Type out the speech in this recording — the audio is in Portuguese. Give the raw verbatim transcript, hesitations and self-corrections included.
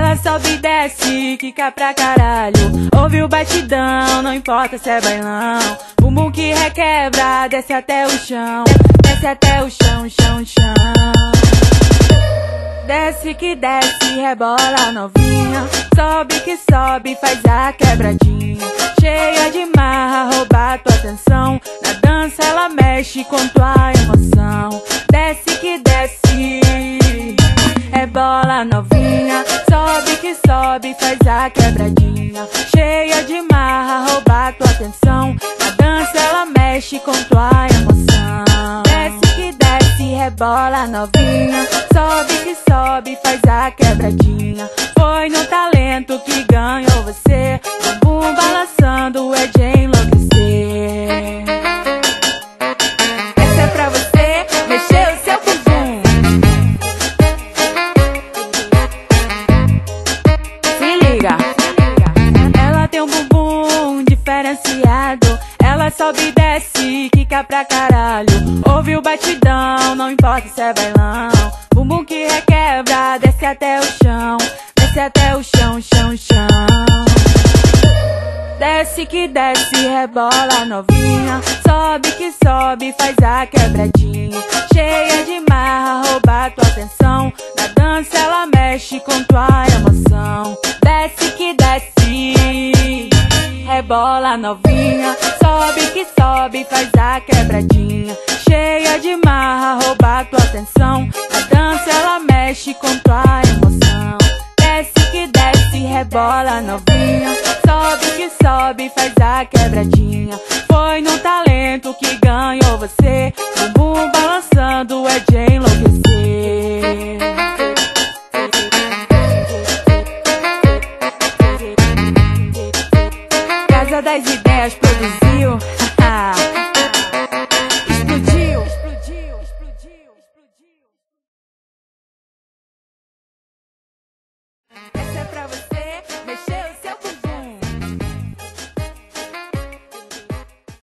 Ela sobe e desce, quica pra caralho. Ouve o batidão, não importa se é bailão. Bumbum que requebra, desce até o chão. Desce até o chão, chão, chão. Desce que desce, rebola novinha. Sobe que sobe, faz a quebradinha. Cheia de marra, rouba tua atenção. Na dança ela mexe com tua emoção. Desce que desce, rebola novinha. Sobe que sobe, faz a quebradinha. Cheia de marra, rouba tua atenção. Na dança ela mexe com tua emoção. Desce que desce, rebola novinha. Sobe que sobe, faz a quebradinha. Foi no talento que ganhou você. Bumbum balançando é de enlouquecer. Essa é pra você mexer o seu bumbum. Se liga, ela tem um bumbum diferenciado. Ela sobe e desce, quica pra caralho. Ouve o batidão, não importa se é bailão. Bumbum que requebra, desce até o chão. Desce até o chão, chão, chão. Desce que desce, rebola novinha. Sobe que sobe, faz a quebradinha. Cheia de marra, rouba tua atenção. Na dança ela mexe com tua emoção. Desce que desce, rebola novinha. Sobe que sobe, faz a quebradinha. Cheia de marra, rouba tua atenção. Na dança ela mexe com tua emoção. Desce que desce, rebola novinha. Sobe que sobe, faz a quebradinha. Foi no talento que ganhou você. Bumbum balançando é de enlouquecer. Casa das Ideias produziu.